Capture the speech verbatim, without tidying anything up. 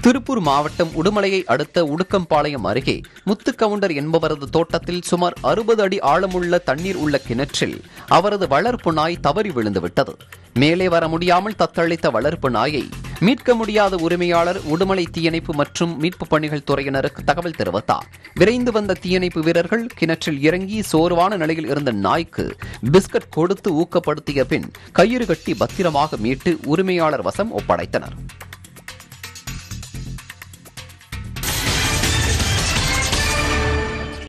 திருப்பூர் மாவட்டம் உடுமலையை அடுத்த உடுக்கம்பாளையம் அருகே முத்துக்கவுண்டர் என்பவரது தோட்டத்தில் சுமார் அறுபது அடி ஆழமுள்ள தண்ணீர் உள்ள கிணற்றில் அவரது வளர்ப்பு நாய் தவறி விழுந்துவிட்டது. மேலே வர முடியாமல் தத்தளித்த வளர்ப்பு நாயை மீட்க முடியாத உரிமையாளர் உடுமலை தீயணைப்பு மற்றும் மீட்பு பணிகள் துறையினருக்கு தகவல் தெரிவித்தார். விரைந்து வந்த தீயணைப்பு வீரர்கள் கிணற்றில் இறங்கி சோர்வான நிலையில் இருந்த நாய்க்கு பிஸ்கட் கொடுத்து ஊக்கப்படுத்திய பின் கயிறு கட்டி பத்திரமாக மீட்டு உரிமையாளர் வசம் ஒப்படைத்தனர்.